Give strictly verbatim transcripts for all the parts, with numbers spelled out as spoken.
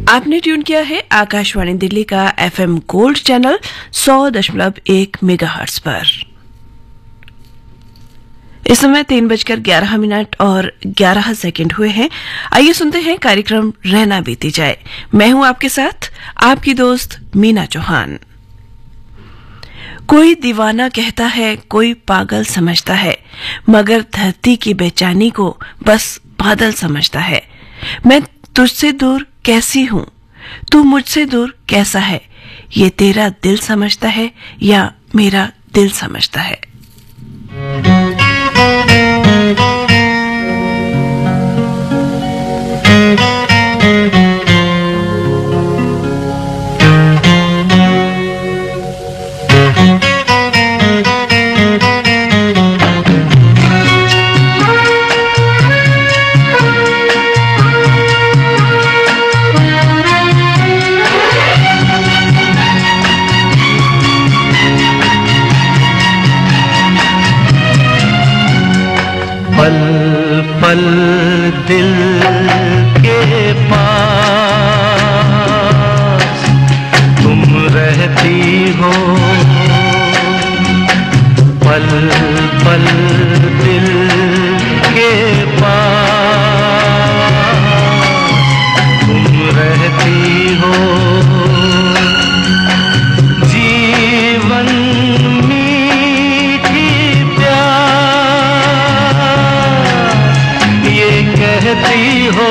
आपने ट्यून किया है आकाशवाणी दिल्ली का एफएम गोल्ड चैनल सौ दशमलव एक मेगाहर्ट्ज पर। इस समय तीन बजकर ग्यारह मिनट और ग्यारह सेकंड हुए हैं। आइए सुनते हैं कार्यक्रम रहना बीती जाए। मैं हूं आपके साथ आपकी दोस्त मीना चौहान। कोई दीवाना कहता है, कोई पागल समझता है, मगर धरती की बेचैनी को बस बादल समझता है। मैं तुझसे दूर कैसी हूं, तू मुझसे दूर कैसा है, ये तेरा दिल समझता है या मेरा दिल समझता है। पल पल दिल के पास तुम रहती हो, पल पल दिल के पास तुम रहती हो। जीवन कहती हो,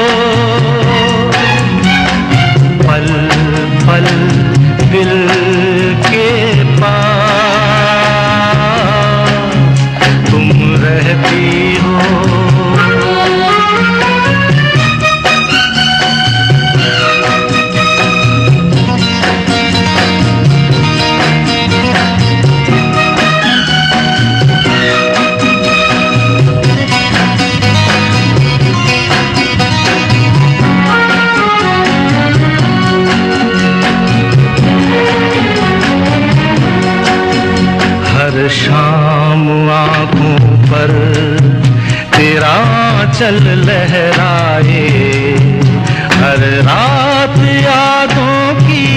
पल पल दिल के पास तुम रहती हो। शाम आँखों पर तेरा चल लहराए, हर रात यादों की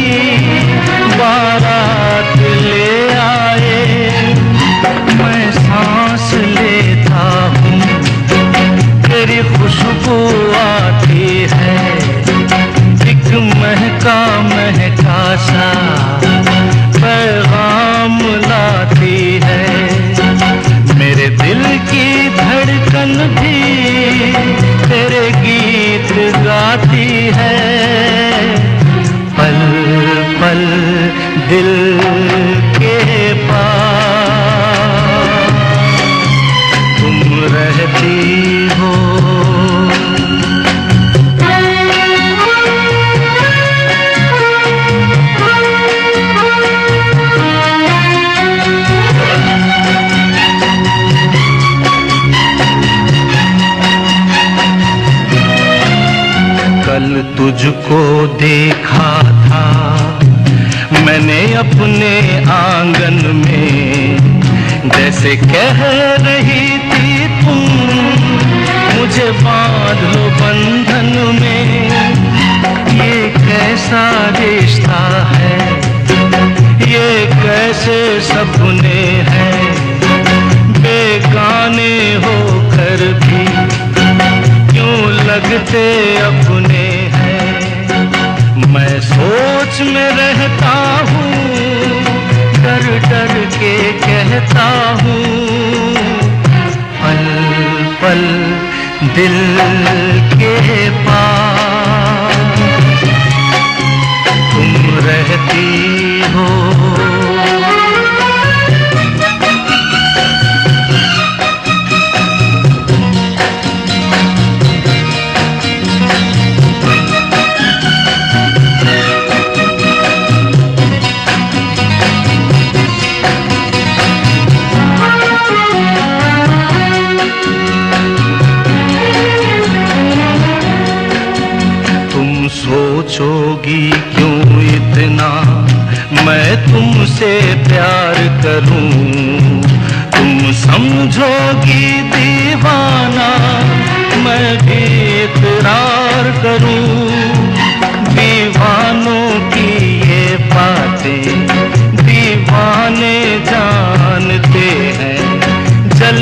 बारात ले आए। मैं सांस लेता हूँ, तेरी खुशबू आती है, एक महका महका सा पैगाम लाती है। मेरे दिल की धड़कन भी तेरे गीत गाती है। पल पल दिल के पास तुम रहती हो। कल तुझको देखा था मैंने अपने आंगन में, जैसे कह रही थी तुम मुझे बांध लो बंधन में। ये कैसा रिश्ता है, ये कैसे सपने हैं, बेगाने होकर भी क्यों लगते अपने हैं। मैं सोच में रहता हूँ, डर डर के कहता हूँ, पल पल दिल के पास तुम रहती हो। सोचोगी क्यों इतना मैं तुमसे प्यार करूं, तुम समझोगी दीवाना मैं भी इकरार करूं। दीवाना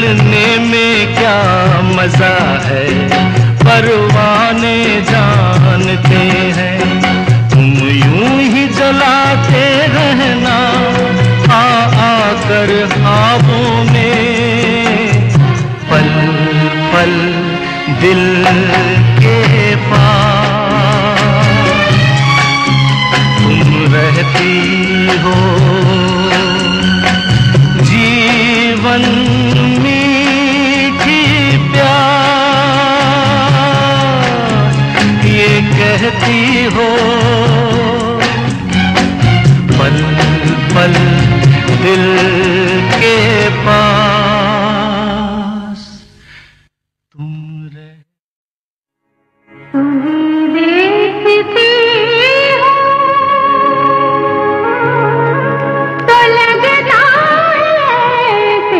जलने में क्या मजा है परवाने जानते हैं। तुम यूं ही जलाते रहना आ आकर ख्वाबों में, पल पल दिल के पास तुम रहती हो। जीवन मीठी प्यास ये कहती हो, पल पल दिल के पास तुम रह। तुम्हें देखती हूँ तो लगता है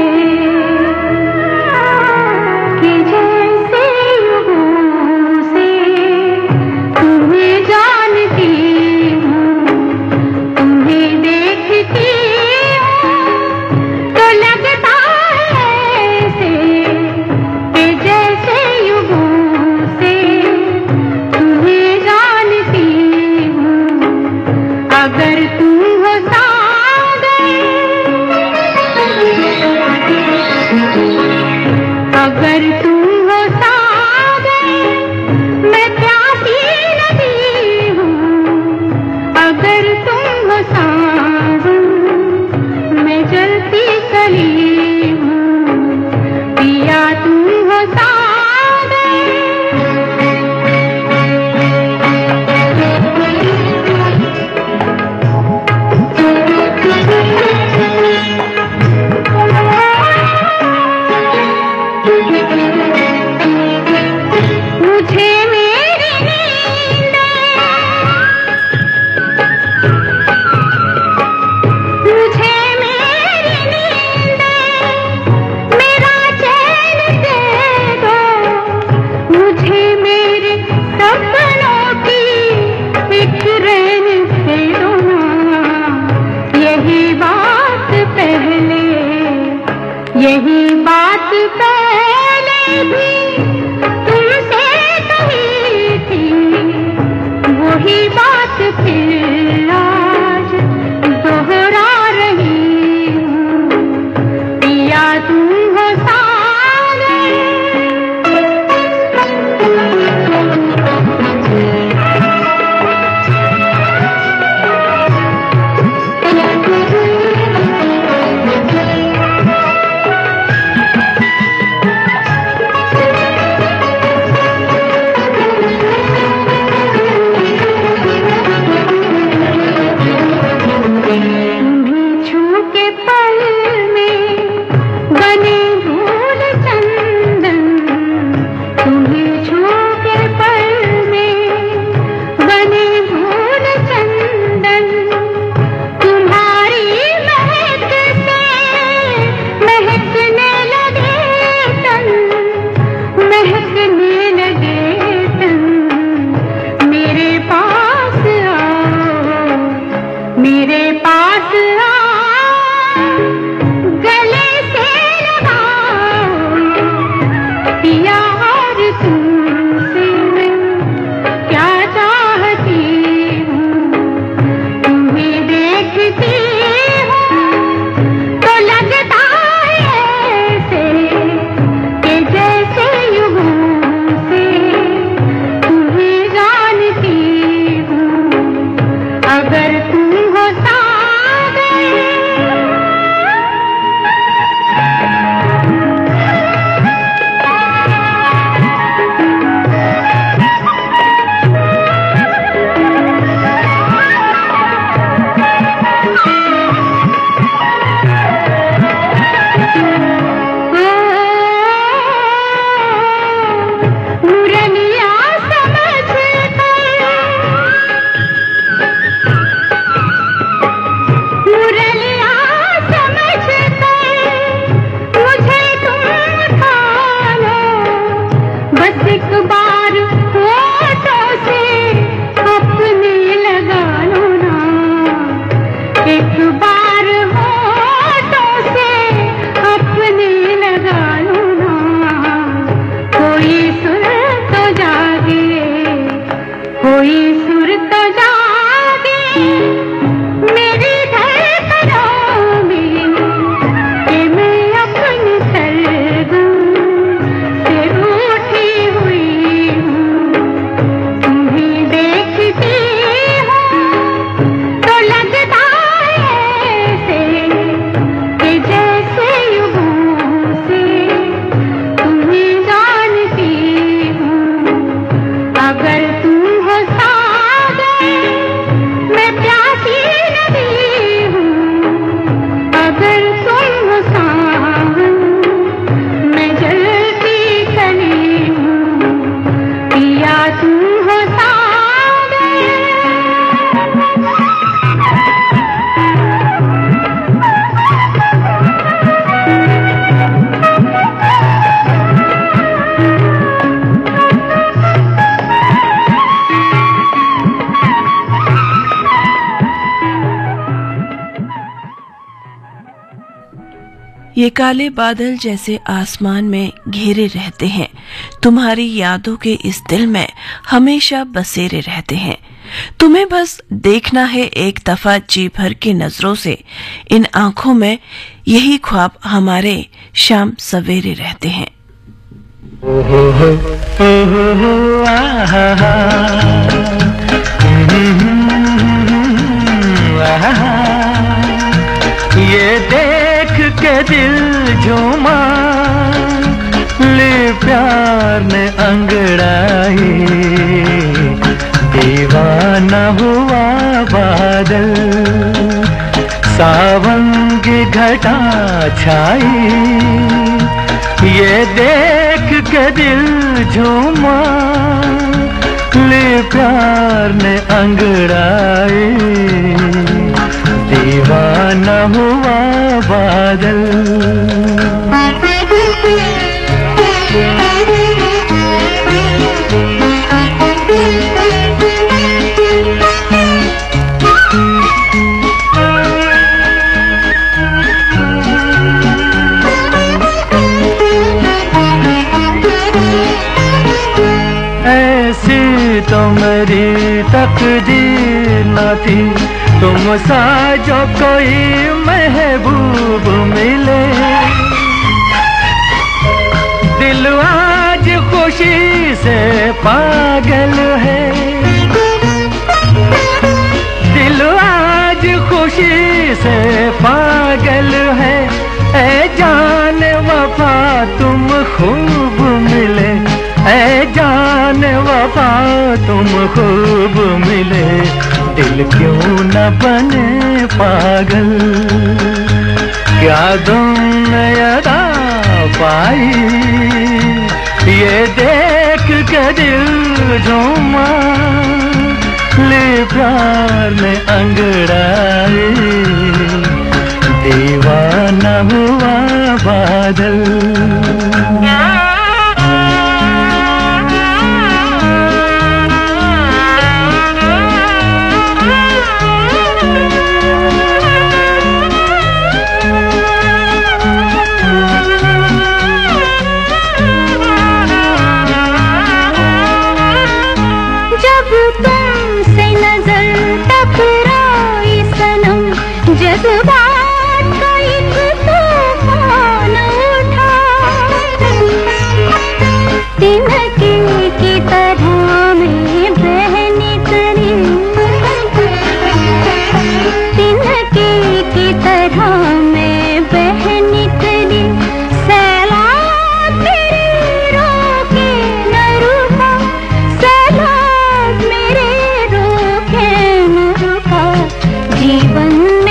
कि जैसे युगों से तुम्हें जानती हूँ। तुम्हें देखती हूँ तो लगता ये काले बादल जैसे आसमान में घेरे रहते हैं, तुम्हारी यादों के इस दिल में हमेशा बसेरे रहते हैं। तुम्हें बस देखना है एक दफा जी भर की नजरों से, इन आंखों में यही ख्वाब हमारे शाम सवेरे रहते हैं। ओहो हो, ओहो हो, आहा हा, आहा, ये देख के दिल झूमा, ले प्यार ने अंगड़ाई, दीवाना हुआ बादल, सावन की घटा छाई, ये देख के दिल झूमा, ले प्यार ने अंगड़ाई, दीवाना हुआ बादल। ऐसी तो मेरी तकदीर न थी, तुम सा जो कोई महबूब मिले, दिल आज खुशी से पागल है, दिल आज खुशी से पागल है, ऐ जान वफा तुम खूब मिले, ऐ जान वफा तुम खूब मिले, दिल क्यों न बने पागल, क्या तुमने अदा पाई, ये देख के दिल झूमा, ले प्यार में अंगड़ाई, दीवाना हुआ बादल। जज्बात का एक तूफान उठा, तिनके की तरह में बह निकली, तिनके की तरह में बह निकली, सैलाब मेरे रोके न रुका, सैलाब मेरे रोके न रुका, जीवन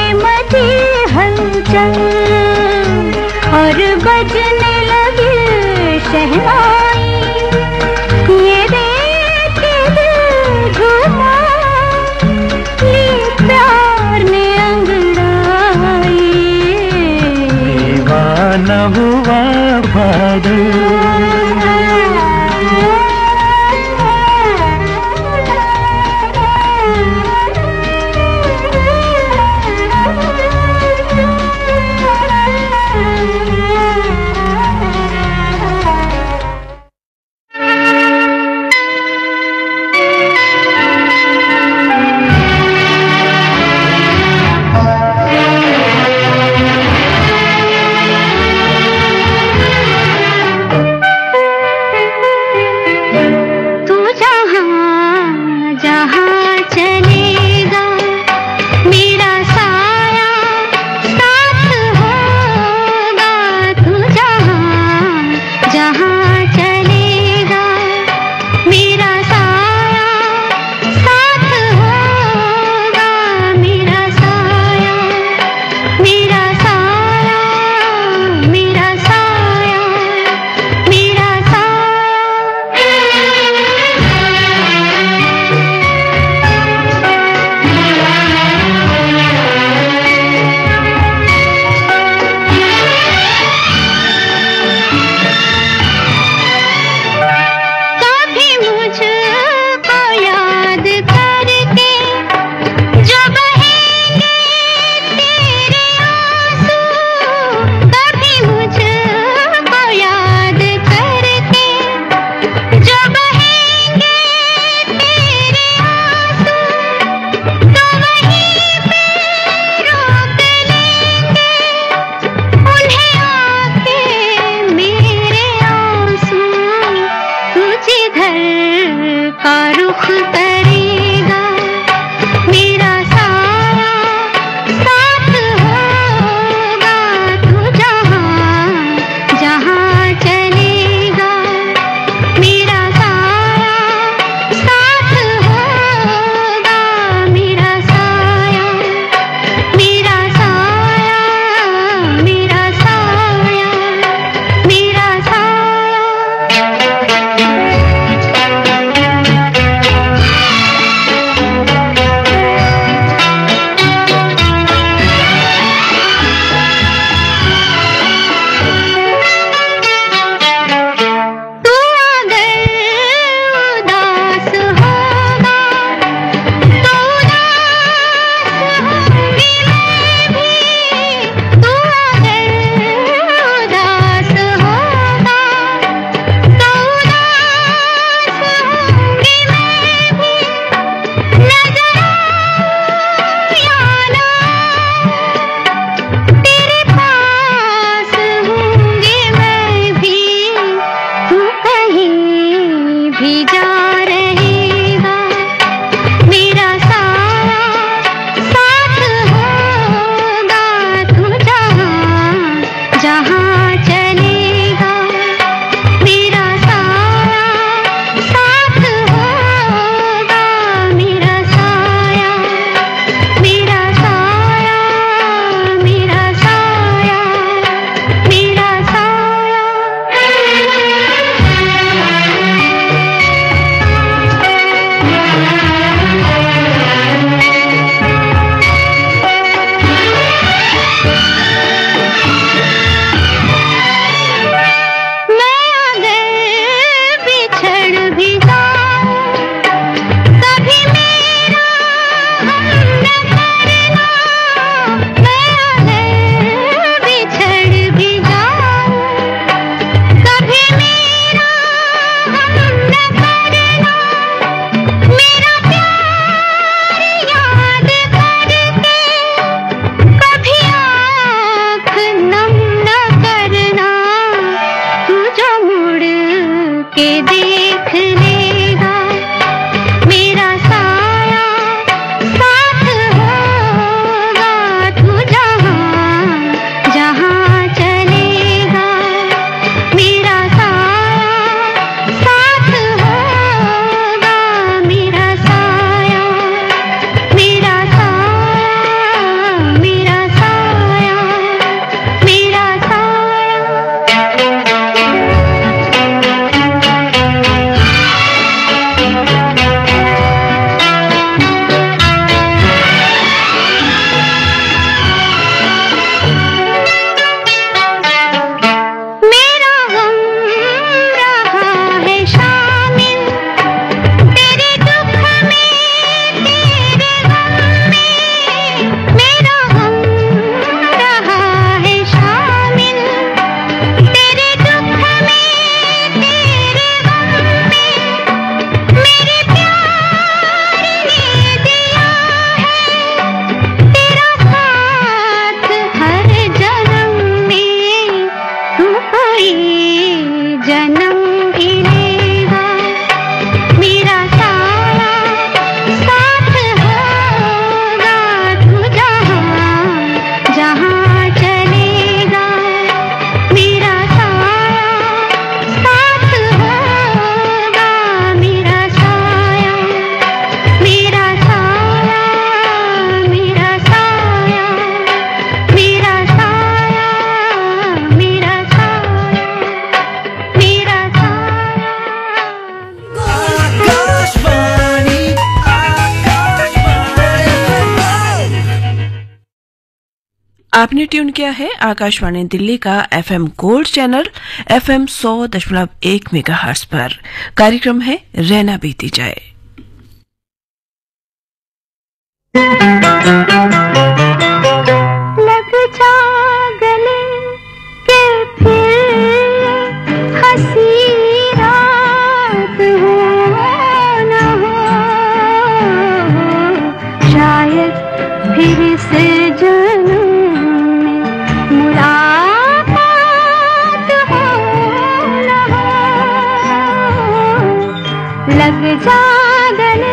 और बजने लगी शहनाई, ये देख के दिल झूमा, ले प्यार ने अंगड़ाई, दीवाना हुआ बादल। आपने ट्यून किया है आकाशवाणी दिल्ली का एफएम गोल्ड चैनल एफएम सौ दशमलव एक मेगाहर्ट्ज पर। कार्यक्रम है रहना बीती जाए। लग जा गले के फिर हंसी रात हो न हो, शायद फिर से जन्म लग जा गले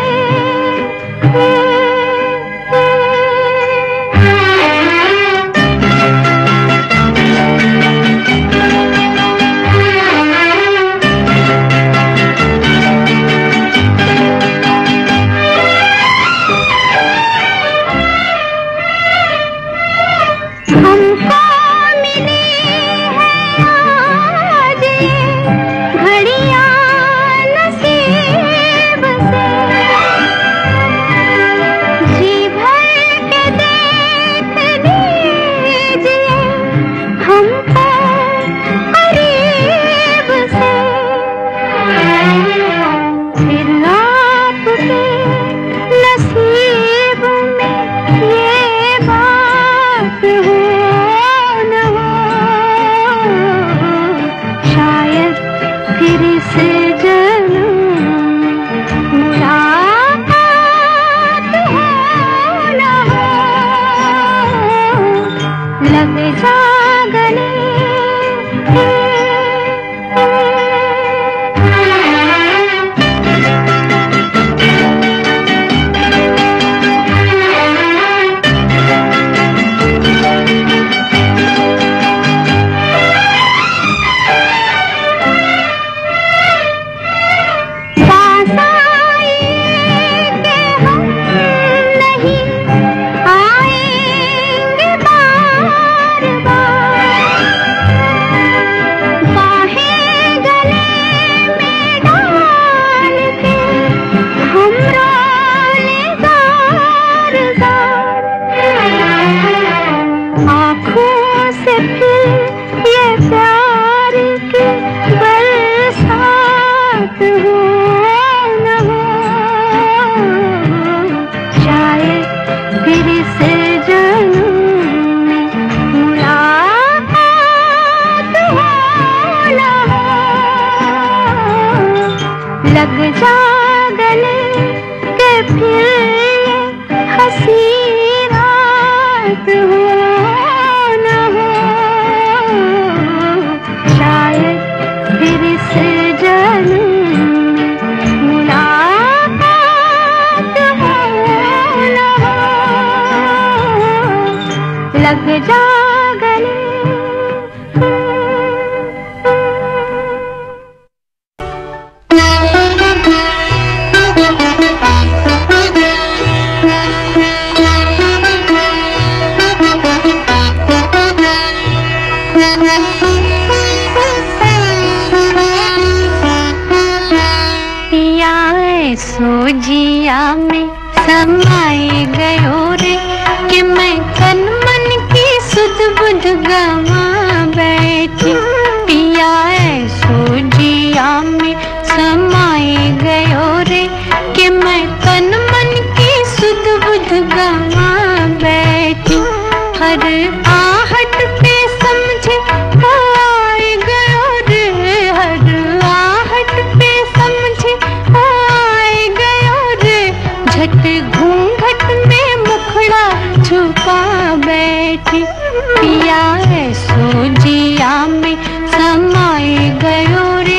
जिया में समाए गयो रे कि मैं तन मन की सुध बुध गवा बैठी। पिया ऐसो जिया में समाए गयो रे कि मैं तन मन की सुध बुध गवा बैठी। हर आहट पे समझे आए गयो रे, हर आहट पे समझे आए गयो रे। झट घूंघट में मुखड़ा छुपा बैठी। पिया ऐसो जिया में समाए गयो रे।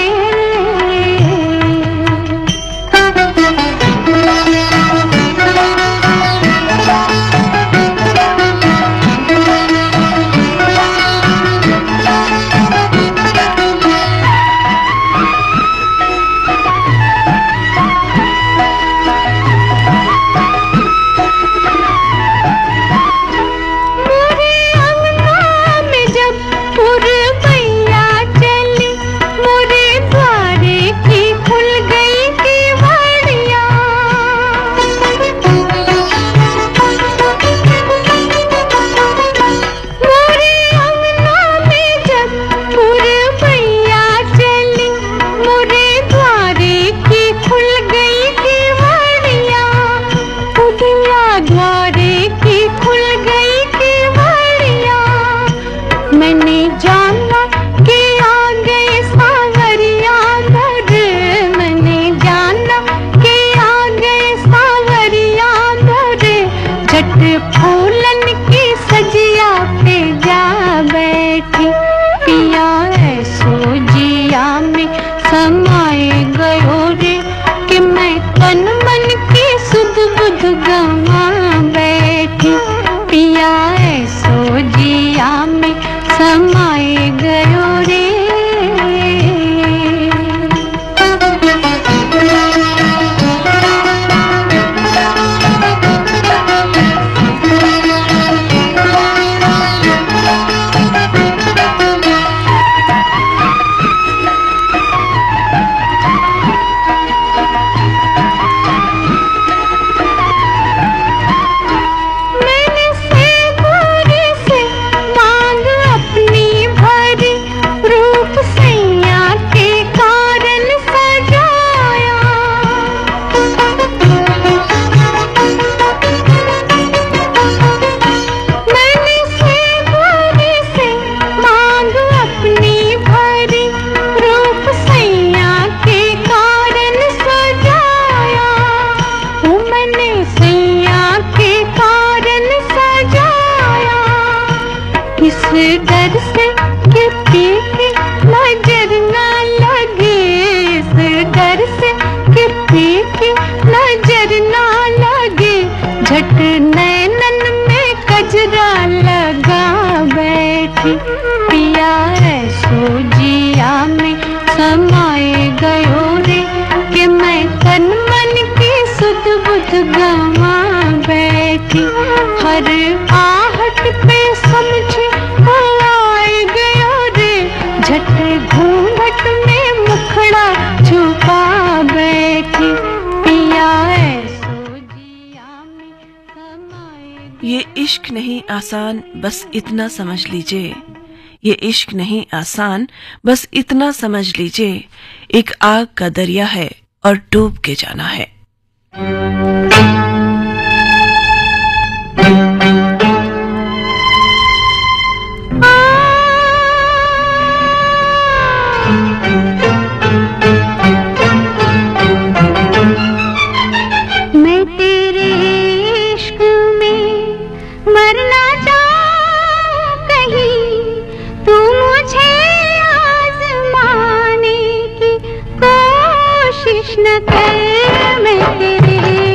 ये इश्क नहीं आसान बस इतना समझ लीजिए, ये इश्क नहीं आसान बस इतना समझ लीजिए, एक आग का दरिया है और डूब के जाना है। न कर मैं तेरे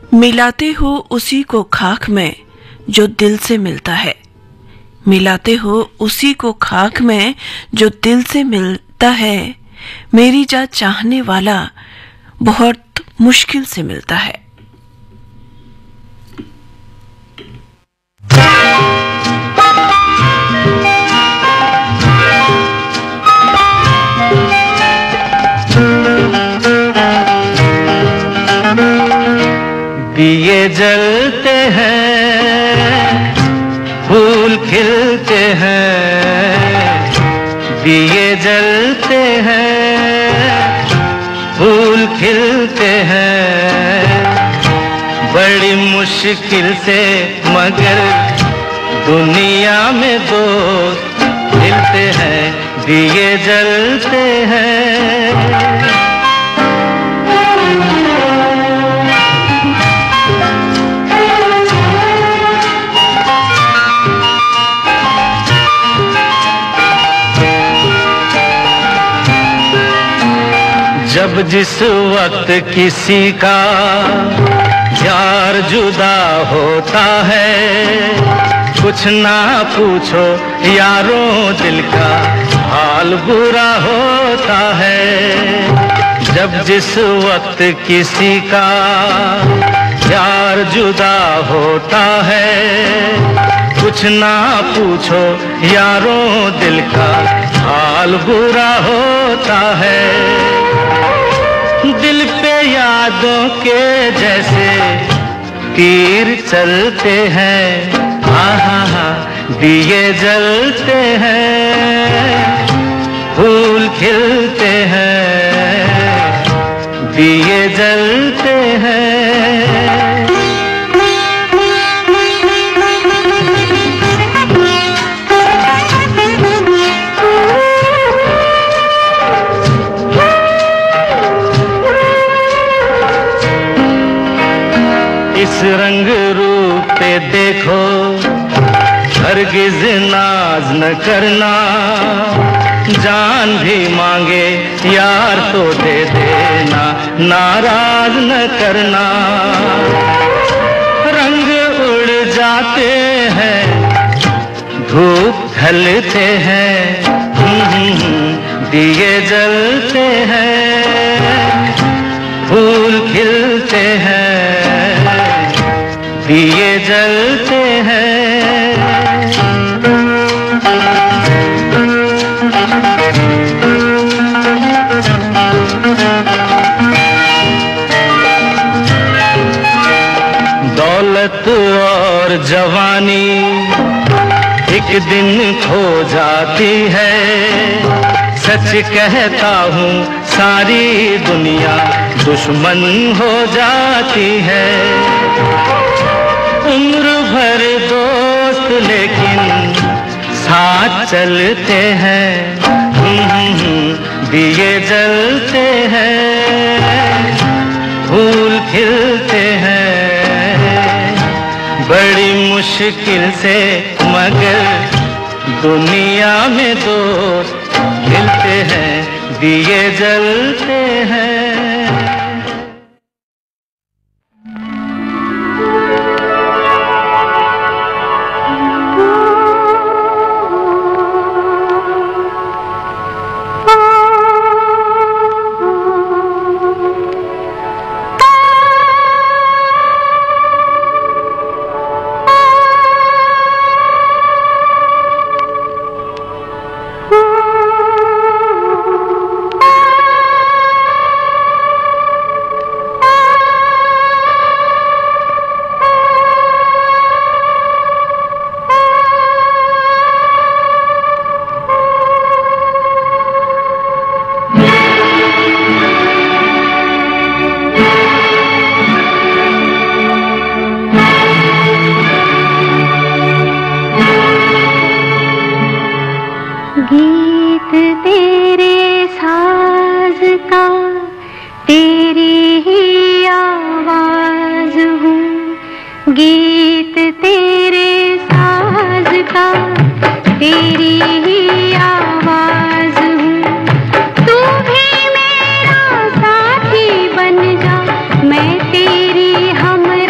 मिलाते हो उसी को खाक में जो दिल से मिलता है, मिलाते हो उसी को खाक में जो दिल से मिलता है। मेरी जा चाहने वाला बहुत मुश्किल से मिलता है। दिए जलते हैं, फूल खिलते हैं, दिए जलते हैं, फूल खिलते हैं, बड़ी मुश्किल से मगर दुनिया में दोस्त मिलते हैं, दिए जलते हैं। जब जिस वक्त किसी का यार जुदा होता है, कुछ ना पूछो यारों दिल का हाल बुरा होता है। जब जिस वक्त किसी का यार जुदा होता है, कुछ ना पूछो यारों दिल का हाल बुरा होता है। दिल पे यादों के जैसे तीर चलते हैं, हाँ हाँ हाँ दिए जलते हैं, फूल खिलते हैं, दिए जलते हैं। इस रंग रूप पे देखो हरगिज़ नाज न करना, जान भी मांगे यार तो दे देना, नाराज न करना। रंग उड़ जाते हैं, धूप ढलते हैं, दिए जलते हैं, फूल खिलते हैं, दिए जलते हैं। दौलत और जवानी एक दिन खो जाती है, सच कहता हूँ सारी दुनिया दुश्मन हो जाती है। उम्र भर दोस्त लेकिन साथ चलते हैं, दिए जलते हैं, फूल खिलते हैं, बड़ी मुश्किल से मगर दुनिया में दोस्त मिलते हैं, दिए जलते हैं। गीत तेरे साज का, तेरी ही आवाज हूँ। गीत तेरे साज का, तेरी ही आवाज हूँ। तू भी मेरा साथी बन जा, मैं तेरी हमरा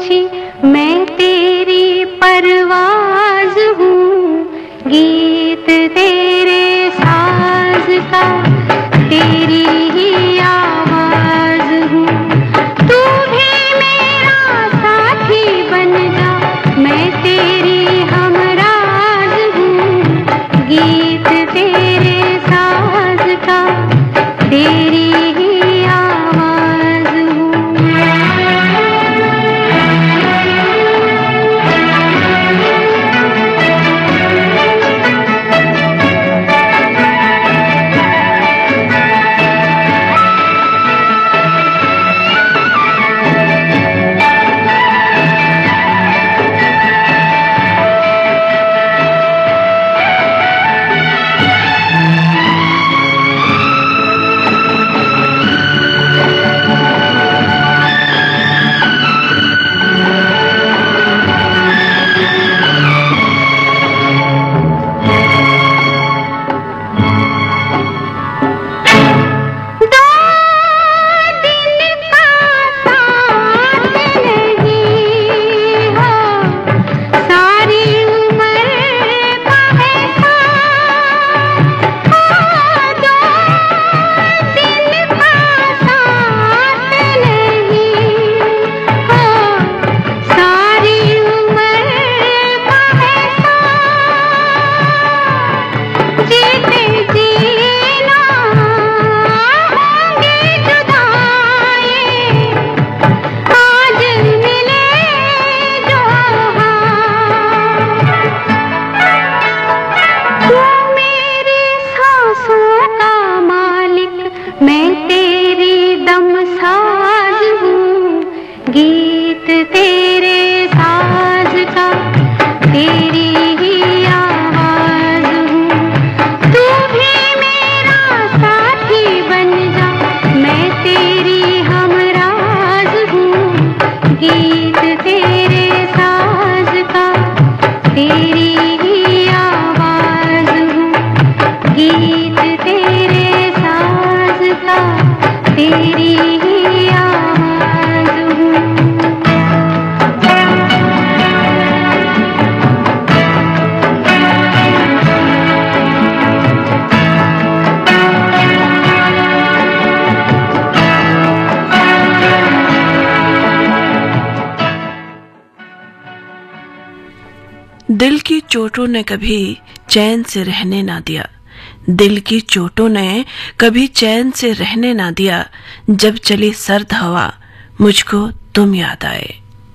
ऊंची मैं तेरी परवाज़ हूँ, गीत तेरे साज का तेरी ही आवाज़ हूँ। तू भी मेरा साथी बन जा, मैं तेरी हमराज हूँ, गीत तेरे साज का तेरी ही आवाज़ हूँ। गीत तेरे साज का तेरी ही आवाज़ हूँ। तू भी मेरा साथी बन जा, मैं तेरी हमराज हूँ, गीत तेरे साज का तेरी ही आवाज़ हूँ, गीत तेरे साज का तेरी ही आवाज़ हूँ। दिल की चोटों ने कभी चैन से रहने ना दिया, दिल की चोटों ने कभी चैन से रहने ना दिया। जब चली सर्द हवा मुझको तुम याद आए।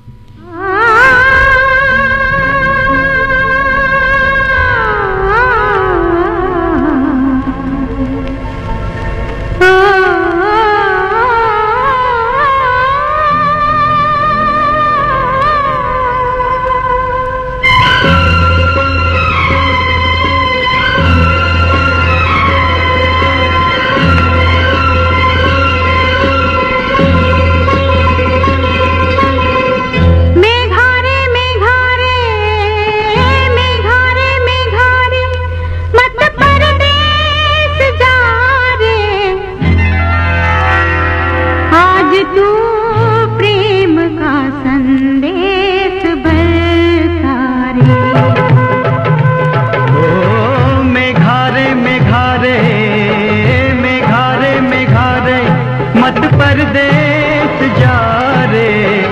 परदेस जा रे,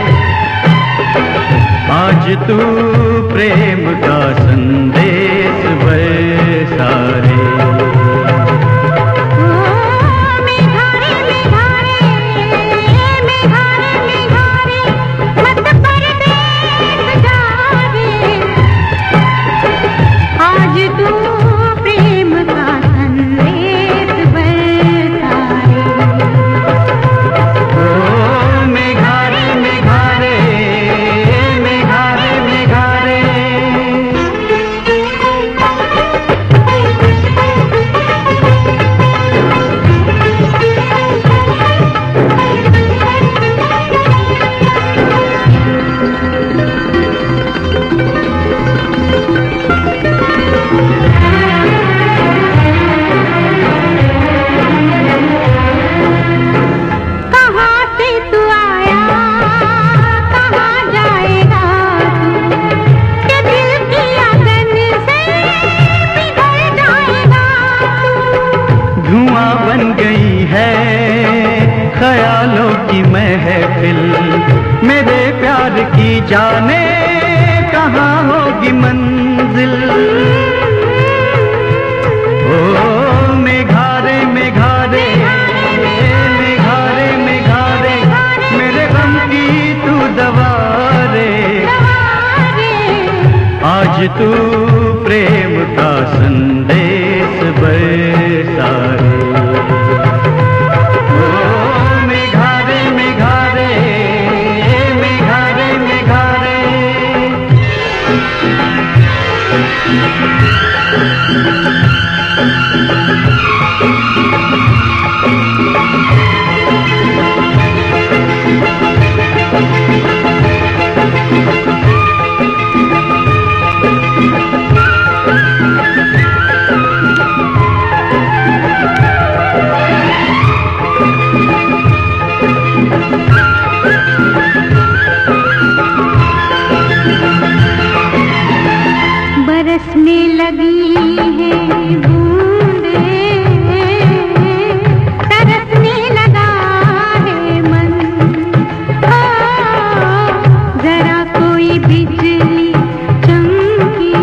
आज तू प्रेम का संदेश बरसा रे। जाने कहाँ होगी मंजिल। ओ मेघारे मेघारे मेघारे मेघारे मेरे गम की तू दवा रे। आज तू प्रेम का संदेश बरसा रे। बरसने लगी है बूंदें, तरसने लगा है मन। ओ जरा कोई बिजली चमकी,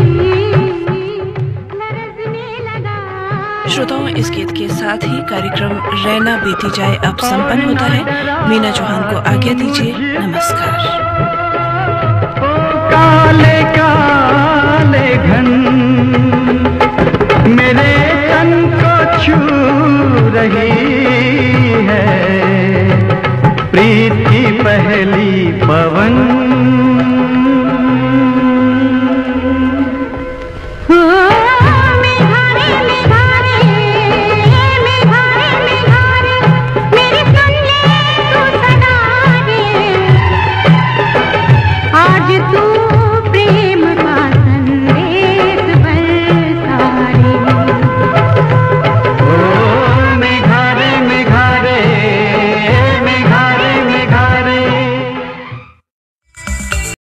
बरसने लगा। श्रोताओं, इस गीत के साथ ही कार्यक्रम रहना बीती जाए अब संपन्न होता है। मीना चौहान को आज्ञा दीजिए। नमस्कार। काले काले घन मेरे तन को छू रही है, प्रीत की पहली पवन